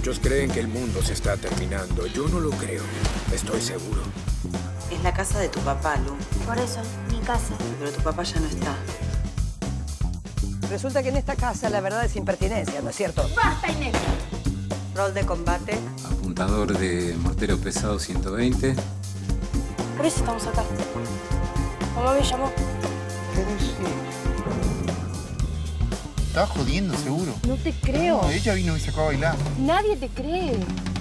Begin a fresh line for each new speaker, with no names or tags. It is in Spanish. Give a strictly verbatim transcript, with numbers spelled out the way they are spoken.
Muchos creen que el mundo se está terminando. Yo no lo creo. Estoy seguro.
Es la casa de tu papá, Lu.
Por eso, mi casa.
Pero tu papá ya no está.
Resulta que en esta casa la verdad es impertinencia, ¿no es cierto?
¡Basta, Inés!
Rol de combate.
Apuntador de mortero pesado ciento veinte.
Por eso estamos acá. Mamá me llamó.
¿Qué decís? Estaba jodiendo, seguro.
No te creo.
No, ella vino y sacó a bailar.
Nadie te cree.